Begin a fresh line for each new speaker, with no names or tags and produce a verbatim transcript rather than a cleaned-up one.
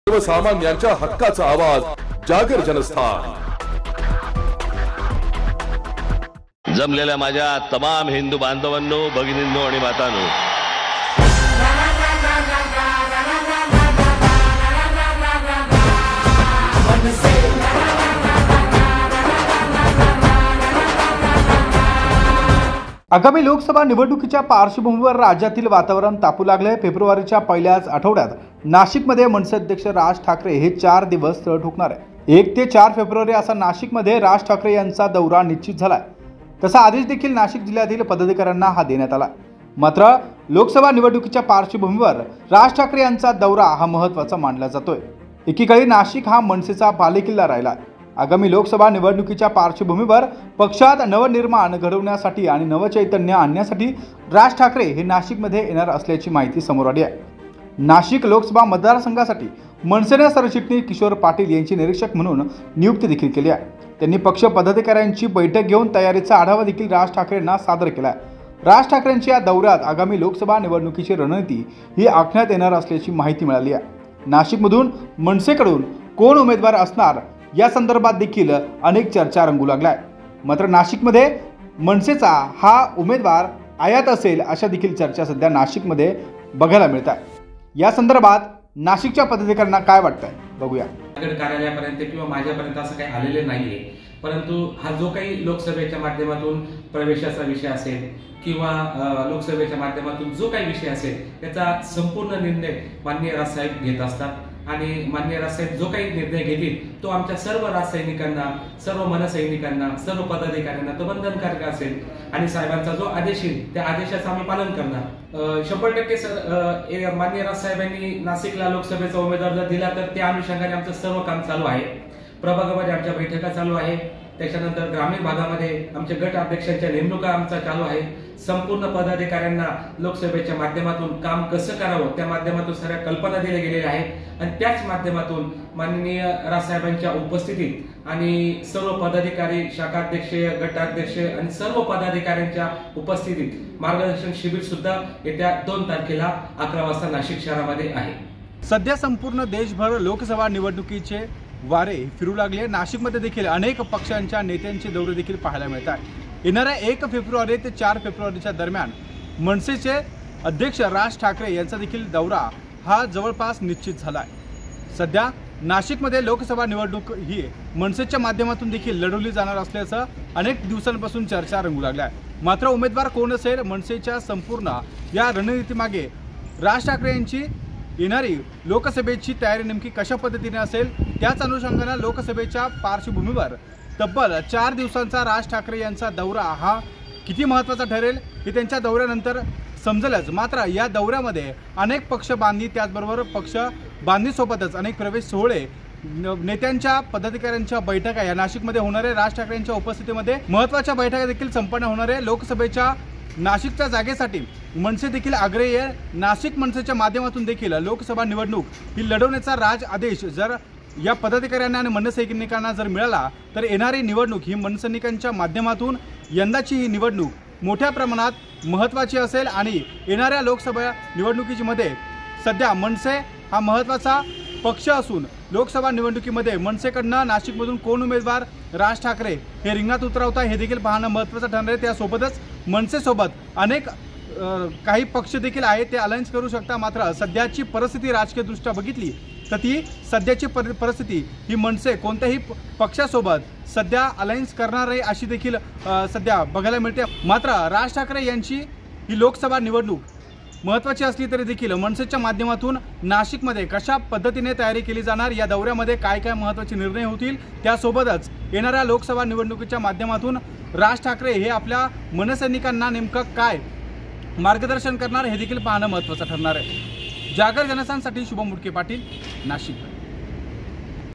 सर्वसामान्यांच्या हक्काचा आवाज जागर जनस्थान।
जमलेल्या माझ्या तमाम हिंदू बांधवांनो, भगिनींनो आणि मातांनो,
आगामी लोकसभा निवडणुकीच्या पार्श्वभूमीवर राज्यातील वातावरण तापू लागले। फेब्रुवारीच्या पहिल्याच आठवड्यात नाशिकमध्ये मनसे अध्यक्ष राज ठाकरे हे चार दिवस तळ ठोकणार आहे। एक ते चार फेब्रुवारी असा नाशिकमध्ये राज ठाकरे यांचा दौरा निश्चित झालाय। तसा आदेश देखील नाशिक जिल्ह्यातील पदाधिकाऱ्यांना हा देण्यात आला। मात्र लोकसभा निवडणुकीच्या पार्श्वभूमीवर राज ठाकरे यांचा दौरा हा महत्त्वाचा मानला जातोय। एकीकडे नाशिक हा मनसेचा बालेकिल्ला राहिला। आगामी लोकसभा निवडणुकीच्या पार्श्वभूमीवर पक्षात नवनिर्माण घडवण्यासाठी आणि नवचैतन्य आणण्यासाठी राज ठाकरे हे नाशिकमध्ये येणार असल्याची माहिती समोर आली आहे। नाशिक लोकसभा मतदारसंघासाठी मनसेने सरचिटणीस किशोर पाटील यांची निरीक्षक म्हणून नियुक्ती देखील केली आहे। त्यांनी पक्ष पदाधिकाऱ्यांची बैठक घेऊन तयारीचा आढावा देखील राज ठाकरेंना सादर केला आहे। राज ठाकरेंच्या या दौऱ्यात आगामी लोकसभा निवडणुकीची रणनीती ही आखण्यात येणार असल्याची माहिती मिळाली आहे। नाशिकमधून मनसेकडून कोण उमेदवार असणार या संदर्भात देखील अनेक चर्चा रंगू लागल्या। मात्र नाशिकमध्ये मनसेचा हा उमेदवार आयात असेल अशा देखील चर्चा सध्या नाशिकमध्ये बघायला मिळतात। या संदर्भात नाशिकच्या पदाधिकाऱ्यांना काय वाटतंय बघूया।
नगर कार्यालयापर्यंत किंवा माझ्यापर्यंत असं काही आलेले नाहीये, परंतु हा जो काही लोकसभेच्या माध्यमातून प्रवेशाचा विषय असेल किंवा लोकसभेच्या माध्यमातून जो काही विषय असेल त्याचा संपूर्ण निर्णय माननीय राजसाहेब घेत असतात आणि माननीय राजसाहेब जो काही निर्णय घेतील तो आमच्या सर्व राजसैनिकांना, सर्व मनसैनिकांना, सर्व पदाधिकाऱ्यांना तो बंधनकारक असेल आणि साहेबांचा जो आदेश येईल त्या आदेशाचं आम्ही पालन करणार। शंभर टक्के सर माननीय राजसाहेबांनी नाशिकला लोकसभेचा उमेदवार जर दिला तर त्या अनुषंगाने आमचं सर्व काम चालू आहे। प्रभागामध्ये आमच्या बैठका चालू आहे, त्याच्यानंतर ग्रामीण भागामध्ये आमच्या गट अध्यक्षांच्या नेमणुका आमचा चालू आहे। संपूर्ण पदाधिकाऱ्यांना लोकसभेच्या माध्यमातून काम कसं करावं त्या माध्यमातून सगळ्या कल्पना दिल्या गेलेल्या आहेत आणि त्याच माध्यमातून माननीय राजसाहेबांच्या उपस्थितीत आणि सर्व पदाधिकारी, शाखाध्यक्ष, गटाध्यक्ष आणि सर्व पदाधिकाऱ्यांच्या उपस्थितीत मार्गदर्शन शिबिर सुद्धा येत्या दोन तारखेला अकरा वाजता नाशिक शहरामध्ये आहे।
सध्या संपूर्ण देशभर लोकसभा निवडणुकीचे वारे फिरू लागले। नाशिकमध्ये देखील अनेक पक्षांच्या नेत्यांचे दौरे देखील पाहायला मिळतात। येणाऱ्या एक फेब्रुवारी ते चार फेब्रुवारीच्या दरम्यान मनसेचे अध्यक्ष राज ठाकरे यांचा देखील दौरा हा जवळपास निश्चित झाला आहे। सध्या नाशिकमध्ये लोकसभा निवडणूक ही मनसेच्या माध्यमातून देखील लढवली जाणार असल्याचं अनेक दिवसांपासून चर्चा रंगू लागल्या आहे। मात्र उमेदवार कोण असेल, मनसेच्या संपूर्ण या रणनीतीमागे राज ठाकरे यांची येणारी लोकसभेची तयारी नेमकी कशा पद्धतीने असेल, त्याच अनुषंगाने लोकसभेच्या पार्श्वभूमीवर तब्बल चार दिवसांचा राज ठाकरे यांचा दौरा हा किती महत्त्वाचा ठरेल हे त्यांच्या दौऱ्यानंतर समजेलच। मात्र या दौऱ्यामध्ये अनेक पक्ष बांधणी, त्याचबरोबर पक्ष बांधणीसोबतच अनेक प्रवेश सोहळे, नेत्यांच्या पदाधिकाऱ्यांच्या बैठका या नाशिकमध्ये होणारे, राज ठाकरेंच्या उपस्थितीमध्ये महत्त्वाच्या बैठका देखील संपन्न होणारे। लोकसभेच्या नाशिकच्या जागेसाठी मनसे देखील आग्रही आहे। नाशिक मनसेच्या माध्यमातून देखील लोकसभा निवडणूक ही लढवण्याचा राज आदेश जर या पदाधिकाऱ्यांना आणि मनसैनिकांना जर मिळाला तर येणारी निवडणूक ही मनसैनिकांच्या माध्यमातून यंदाची ही निवडणूक मोठ्या प्रमाणात महत्त्वाची असेल आणि येणाऱ्या लोकसभा निवडणुकीमध्ये सध्या मनसे हा महत्त्वाचा पक्ष असून लोकसभा निवडणुकीमध्ये मनसेकडनं नाशिकमधून कोण उमेदवार राज ठाकरे हे रिंगणात उतरवता हे देखील पाहणं महत्त्वाचं ठरणार आहे। त्यासोबतच मनसेसोबत अनेक काही पक्ष देखील आहेत, ते अलायन्स करू शकता। मात्र सध्याची परिस्थिती राजकीयदृष्ट्या बघितली तर ती सध्याची परिस्थिती ही मनसे कोणत्याही पक्षासोबत सध्या अलायन्स करणार आहे अशी देखील सध्या बघायला मिळते। मात्र राज ठाकरे यांची ही लोकसभा निवडणूक महत्त्वाची असली तरी देखील मनसेच्या माध्यमातून नाशिकमध्ये कशा पद्धतीने तयारी केली जाणार, या दौऱ्यामध्ये काय काय महत्त्वाचे निर्णय होतील, त्यासोबतच येणाऱ्या लोकसभा निवडणुकीच्या माध्यमातून राज ठाकरे हे आपल्या मनसैनिकांना नेमकं काय मार्गदर्शन करणार हे देखील पाहणं महत्त्वाचं ठरणार आहे। जागर जनस्थानसाठी शुभम मुटके पाटील, नाशिक।